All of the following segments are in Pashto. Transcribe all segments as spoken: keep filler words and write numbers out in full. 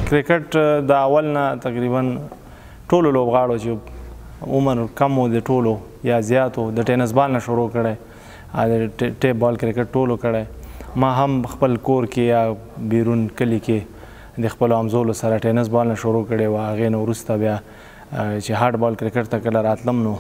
کرکټ د اول نه تقریبا ټولو لوبغاړو چې عمر کم و د ټولو یا زیات و د ټینس بال نه شروع کړی د ټیپ بال کرکټ ټولو کړی ما هم خپل کور کې یا بیرون کلي کې د خپلو همزولو سره ټینس بال نه شروع کړی و. هغې نه وروسته بیا چې هارډ بال کرکټ ته کله راتلم نو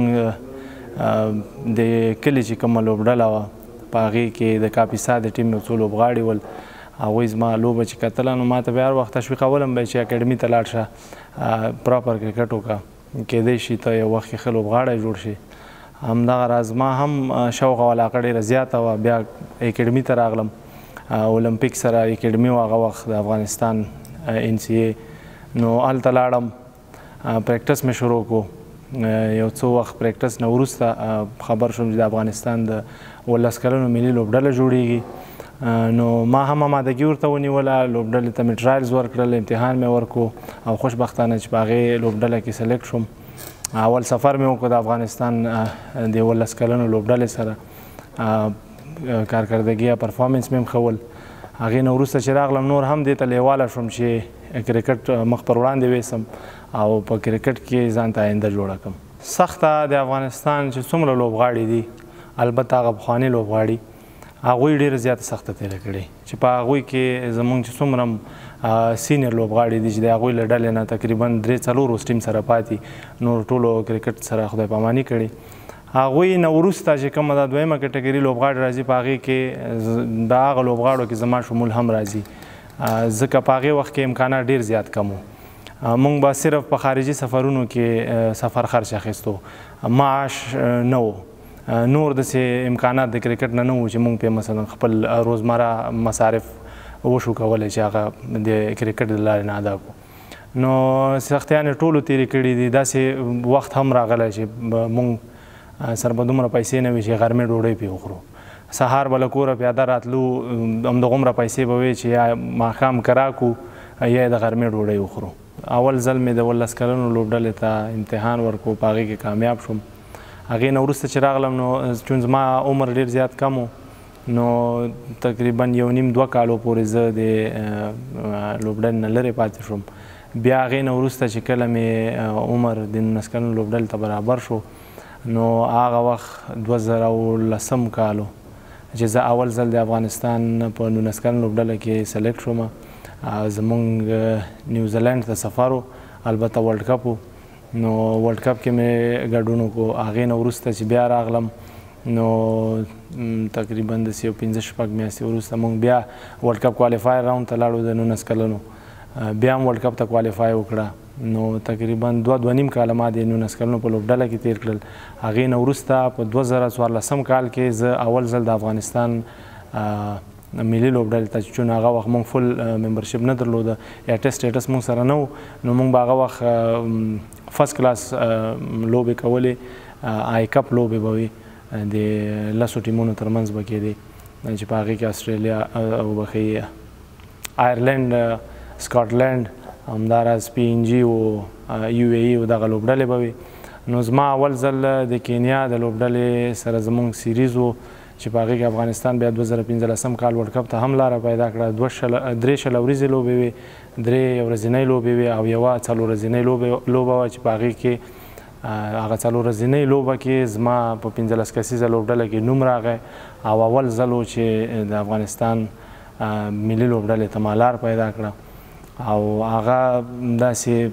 موږ د کلي چې کومه لوبډله وه په هغې کې د کاپیسا د ټیم یو څو لوبغاړي ول. هغوی زما لوبه چې کتله نو ما ته بیا هر وخت تشویقولم به چې اکاډمي ته لاړ شه پراپر کرکټ وکړه کیدای شي ته یو وخت کې ښه لوبغاړی جوړ شي. همدغه راز ما هم شوق او علاقه ډېره زیاته وه. بیا اکاډمي ته راغلم اولمپیک سره اکاډمي و هغه وخت د افغانستان ان سی ای نو هلته لاړم پریکټس مې شروع کړو. یو څو وخت پریکټس نه وروسته خبر شوم چې د افغانستان د اوولس کلنو ملي لوبډله جوړیږي نو ما هم آمادګي ورته ونیوله. لوبډلې ته مې ټرایلز ورکړل امتحان مې ورکړو او خوشبختانه چې په هغې لوبډله کې سلیکټ شوم. اول سفر مې وکړو د افغانستان د اوولس کلنو لوبډلې سره کارکردګي یا پرفارمنس مې هم ښه ول. هغې نه وروسته چې راغلم نور هم دې ته لیواله شوم چې کرکټ مخ پر وړاندې ویسم او په کرکټ کې ځان ته آینده جوړه کړم. سخته د افغانستان چې څومره لوبغاړي دي البته هغه پخواني لوبغاړي هغوی ډېره زیاته سخته تېره کړې چې په هغوی کې زموږ چې څومره سینیر لوبغاړي دي چې د هغوی له ډلې نه تقریبا درې څلور اوس ټیم سره پاتې نور ټولو کرکټ سره خدای پاماني کړې. هغوی نه وروسته چې کومه دا دویمه کټګري لوبغاړي راځي په هغې کې د هغه لوبغاړو کې زما شمول هم راځي ځکه په هغې وخت کې امکانات ډېر زیات کم وو. موږ به صرف په خارجي سفرونو کې سفر خرچ اخیستو معاش نه و نور داسې امکانات د کرکټ نه نه وو چې موږ پرې مثلا خپل روزمره مصارف وشو کولی چې هغه د کرکټ د لارې نه ادا کړو. نو سختیانې ټولو تېرې کړي دي. داسې وخت هم راغلی چې موږ سره به دومره پیسې نه وي چې غرمې ډوډۍ پرې وخورو. سهار به له کوره پیاده راتلو همدغومره پیسې به وي چې یا ماښام که راکړو یا د غرمې ډوډۍ وخورو. اول ځل مې د اوولس کلنو لوبډلې ته امتحان ورکړو په هغې کې کامیاب شوم. هغې نه وروسته چې راغلم نو چون زما عمر ډېر زیات کم و نو تقریبا یو نیم دوه کالو پورې زه د لوبډلې نه لرې پاتې شوم. بیا هغې نه وروسته چې کله مې عمر د نولس کلنو لوبډلې ته برابر شو نو هغه وخت دوه زره اوولسم کالو چې زه اول ځل د افغانستان په نولس کلن لوبډله کې سلیکټ شوم. زمونږ نیوزیلینډ ته سفر و البته ورلډ کپ و نو ورلډ کپ کې مې ګډون وکړو. هغې نه وروسته چې بیا راغلم نو تقریبا داسې یو پنځه شپږ میاشتې وروسته موږ بیا ورلډ کپ کوالیفایر راوند ته لاړو د نولس کلنو بیا هم ورلډ کپ ته کوالیفای وکړه. نو تقریبا دوه دوه نیم کاله ما د نولس کلنو په لوبډله کې تېر کړل. هغې نه وروسته په دوه زره څوارلسم کال کې زه اول ځل د افغانستان ملي لوبډلې ته چې چون هغه وخت موږ فل ممبرشپ نه درلوده یا ټیسټ سټیټس موږ سره نه و نو موږ به هغه وخت فرست کلاس لوبې کولې. آی کپ لوبې به وي د لسو ټیمونو ترمنځ به کېدې چې په هغې کې اسټرالیا او بخښئ آیرلینډ سکاټلینډ همداراز پي ان جي و یو اے ای و دغه لوبډلې به وي. نو زما اول ځل د کینیا د لوبډلې سره زموږ سیریز و چې په هغې کې افغانستان بیا دوه زره پنځلسم کال ورلډ کپ ته هم لاره پیدا کړه. دوه شل درې شل ورځې لوبې وې درې ورځنۍ لوبې وې او یوه څلور ورځنۍ لوبه وه چې په هغې کې هغه څلور ورځنۍ لوبه کې زما په پنځلس کسیزه لوبډله کې نوم راغی او اول ځل و چې د افغانستان ملي لوبډلې ته ما لار پیدا کړه او هغه داسې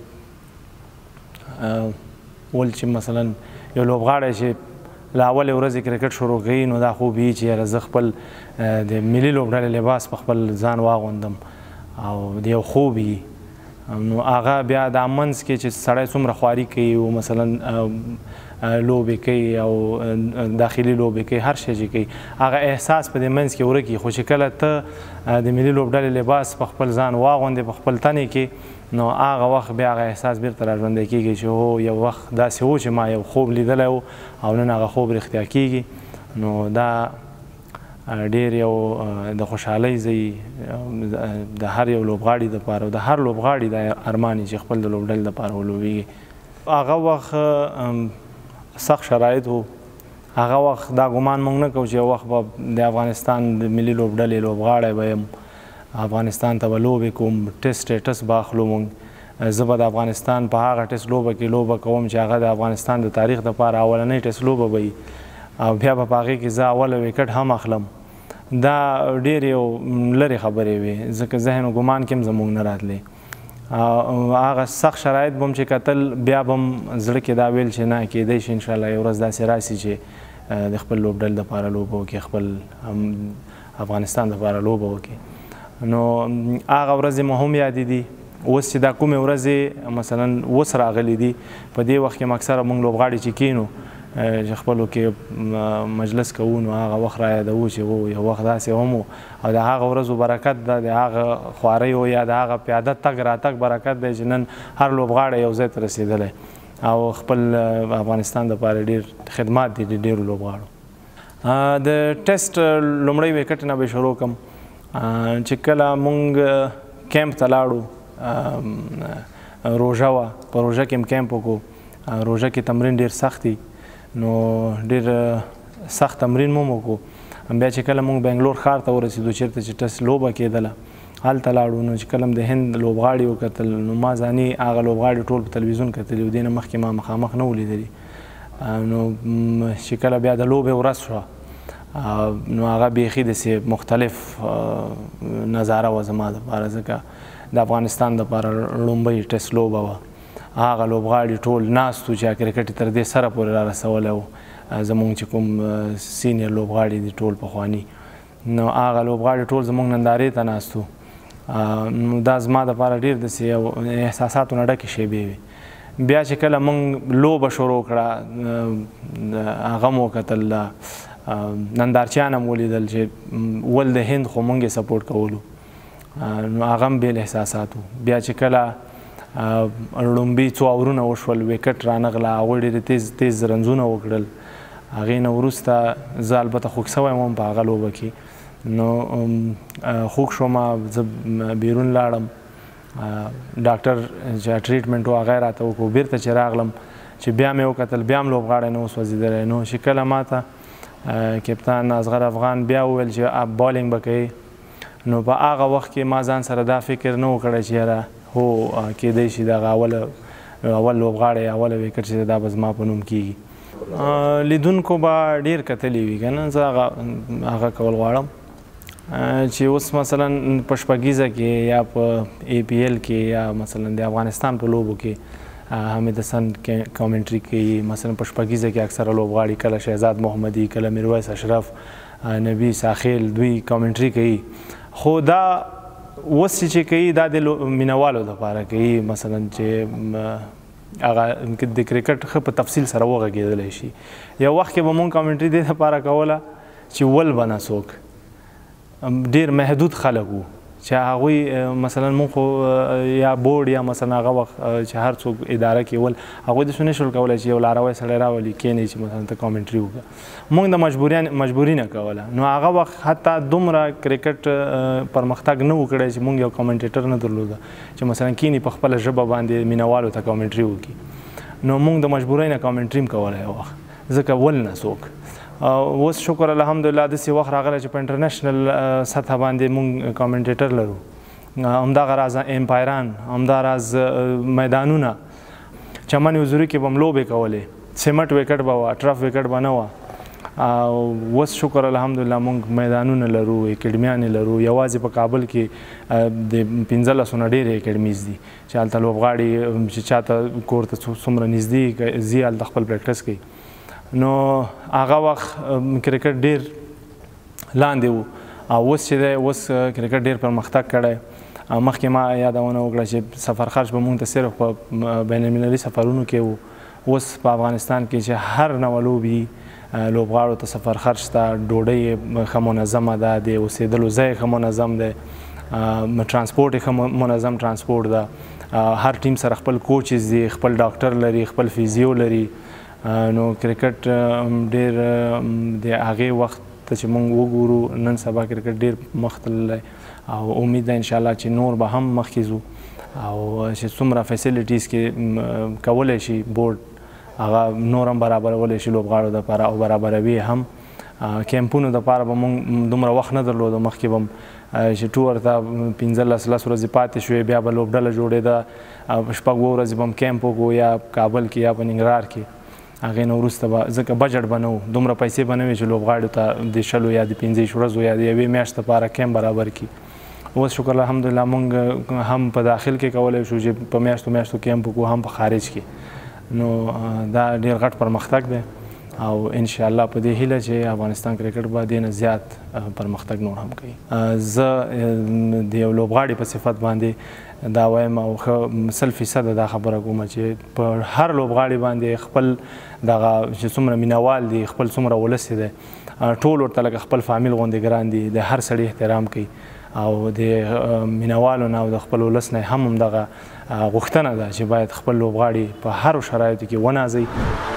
ول چې مثلا یو لوبغاړی چې له اولې ورځې کرکټ شروع کوي نو دا خوب وي چې یاره زه خپل د ملي لوبډلې لباس په خپل ځان واغوندم او د یو خوب وي. نو هغه بیا دا منځ کې چې سړی څومره خواري کوي او مثلا لوبې کوي او داخلي لوبې کوي هر شی چې کوي هغه احساس په دې منځ کې ورکي. خو چې کله ته د ملي لوبډلې لباس په خپل ځان واغوندې په خپل تنې کې نو هغه وخت بیا هغه احساس بیرته راژوندی کېږي چې هو یو وخت داسې و چې ما یو خوب لیدلی و او نن هغه خوب رښتیا کېږي. نو دا ډېر یو د خوشحالۍ ځای د هر یو لوبغاړي دپاره او د هر لوبغاړي دا ارمان چې خپل د لوبډلې دپاره ولوبېږي. هغه وخت سخت شرایط و. هغه وخت دا ګمان موږ نه کوو چې یو وخت به د افغانستان د ملي لوبډلې لوبغاړی به یم افغانستان ته به لوبې کوم ټیسټ سټیټس به اخلو مونږ زه به د افغانستان په هغه ټیسټ لوبه کې لوبه کوم چې هغه د افغانستان د تاریخ دپاره اولنۍ ټیسټ لوبه به وي او بیا به په هغې کې زه اوله ویکټ هم اخلم. دا ډېر یو لرې خبرې وې ځکه ذهن و ګمان کې هم زموږ نه راتلې. هغه سخت شرایط به هم چې کتل بیا به هم زړه کې دا ویل چې نه کیدی شي انشاءالله یو ورځ داسې راسي چې د خپل لوبډل دپاره لوبه وکړي خپل افغانستان دپاره لوبه وکړي. نو هغه ورځې مو هم یادې دي. اوس چې دا کومې ورځې مثلا اوس راغلي دي په دې وخت کې هم اکثره موږ لوبغاړي چې کینو چې خپلو کې مجلس کوو نو هغه وخت را یادوو چې و یو وخت داسې هم و او د هغه ورځو برکت ده د هغه خواریو یا د هغه پیاده تګ راتګ برکت دی چې نن هر لوبغاړی یو ځای ته رسېدلی او خپل افغانستان دپاره ډېر خدمات دي د ډېرو لوبغاړو. د ټیسټ لومړی ویکټ نه به شروع کړم چې کله مونږ کیمپ ته لاړو روژه وه په روژه کې هم کیمپ وکړو. روژه کې تمرین ډېر سخت دی نو ډېر سخت تمرین مو وکړو. بیا چې کله مونږ بنګلور ښار ته ورسېدو چېرته چې ټس لوبه کېدله هلته لاړو نو چې کله هم د هند لوبغاړي وکتل نو ما ځاني هغه لوبغاړي ټول په تلویزیون کتلي و دې نه مخکې ما مخامخ نه و لیدلي. نو چې کله بیا د لوبې ورځ شوه نو هغه بیخي داسې مختلف نظاره وه زما دپاره ځکه د افغانستان دپاره لومړی ټیسټ لوبه وه. هغه لوبغاړي ټول ناست وو چې کرکټ تر دې سره پورې را رسولی و زموږ چې کوم سینیر لوبغاړي دي ټول پخواني نو هغه لوبغاړي ټول زموږ نندارې ته ناست وو. نو دا زما دپاره ډېر داسې یو احساساتو نه ډکې شیبې وې. بیا چې کله موږ لوبه شروع کړه هغه مو وکتل نندارچیان هم ولیدل چې ول د هند خو موږ یې سپورټ کولو نو هغه هم بېل احساسات و. بیا چې کله لومبي څو اورونه وشول ویکټ رانغله هغوی ډېرې تیز تیز رنزونه وکړل. هغې نه وروسته زه البته خوږ سوی وم په هغه لوبه کې نو خوږ شومه زه بیرون لاړم ډاکټر چې ټریټمنټ و هغه یې راته وکړو. بیرته چې راغلم چې بیا مې وکتل بیا هم لوبغاړی نه و سوځېدلی نو چې کله ما ته کپتان اصغر افغان بیا وویل چې بالینګ به کوي نو په هغه وخت کې ما ځان سره دا فکر نه و کړی چې یاره هو کیدی شي دغه اوله اول لوبغاړی اوله ویکټ چې دا به زما په نوم کیږي. لیدونکو به ډېر کتلی وي که نه زه هغه کول غواړم چې اوس مثلا په شپږیزه کې یا په ای پی ایل کې یا مثلا د افغانستان په لوبو کې حمید حسن کامنټري کوي. مثلا په شپږیزه کې اکثره لوبغاړي کله شهزاد محمدي کله میرویس اشرف نبی ساخیل دوی کامنټري کوي خو دا اوس چې کوي دا د مینوالو دپاره کوي مثلا چې هغه د کرکټ ښه په تفصیل سره وغږېدلی شي. یو وخت کې به مونږ کامنټري دې دپاره کوله چې ول به نه څوک ډېر محدود خلک وو چې هغوی مثلا مونږ خو یا بورډ یا مثلا هغه وخت چې هر څوک اداره کې ول هغوی داسې نه شول کولی چې یو لاروی سړی راولي کښېنئ چې مثلا ته کامنټري وکړه. مونږ د مجبوري نه کوله نو هغه وخت حتی دومره کرکټ پرمختګ نه و کړی چې مونږ یو کامنټیټر نه درلوده چې مثلا کښېني په خپله ژبه باندې مینوالو ته کامنټري وکړي. نو مونږ د مجبورۍ نه کامنټري هم کولی یو وخت ځکه ول نه څوک. اوس شکر الحمدلله داسې وخت راغلی چې په انټرنیشنل سطح باندې مونږ کامنټیټر لرو. همدغه راز امپایران همداراز میدانونه چمن حضوري کې به هم لوبې کولې سیمټ ویکټ به وه ټرف ویکټ به نه وه. اوس شکر الحمدلله مونږ میدانونه لرو اکیډمیانې لرو. یوازې په کابل کې د پنځلسو نه ډېرې اکیډمیز دي چې هلته لوبغاړي چې چاته کور ته څومره نږدې ځي هلته خپل پریکټس کوي. نو هغه وخت کرکټ ډېر لاندې و او اوس چې دی اوس کرکټ ډېر پرمختګ کړی. مخکې ما یادونه وکړه چې سفر خرج به مونږ ته صرف په بین المللي سفرونو کې و. اوس په افغانستان کې چې هر نوع لوبي لوبغاړو ته سفر خرج شته ډوډۍ ښه منظمه ده د اوسېدلو ځای ښه منظم دی ترانسپورټ یې ښه منظم ترانسپورټ ده. هر ټیم سره خپل کوچز دي خپل ډاکټر لري خپل فیزیو لري. نو کرکټ ډېر د هغې وخت ته چې موږ وګورو نن سبا کرکټ ډېر مخ تللی او امید ده انشاءالله چې نور به هم مخکې ځو او چې څومره فیسیلیټیز کې کولی شي بورډ هغه نور هم برابرولی شي لوبغاړو دپاره او برابروي هم کیمپونو دپاره به موږ دومره وخت نه درلودو. مخکې به م چې ټور ته پنځلس لس ورځې پاتې شوې، بیا به لوبډله جوړېده، شپږ اووه ورځې به هم کیمپ وکړو یا کابل کې یا په ننګرهار کې. هغې نه وروسته به ځکه بجټ به نه و، دومره پیسې به نه وې چې لوبغاړو ته د شلو یا د پنځه ورځو یا د یوې میاشتې لپاره کیمپ برابر کړي. اوس شکر الحمدلله موږ هم په داخل کې کولی شو چې په میاشتو میاشتو کیمپ وکړو، هم په خارج کې. نو دا ډېر غټ پرمختګ دی او انشاءالله په دې هیله چې افغانستان کرکټ به دې نه زیات پرمختګ نور هم کوي. زه د یو لوبغاړي په صفت باندې دا وایم او ښه سل فیصده دا خبره کومه چې په هر لوبغاړي باندې خپل دغه چې څومره مینوال دي، خپل څومره ولس دی، ټول ورته لکه خپل فامیل غوندې ګران دي، د هر سړي احترام کوي او د مینوالو نه او د خپل ولس نه هم همدغه غوښتنه ده چې باید خپل لوبغاړي په هرو شرایطو کې ونازوي.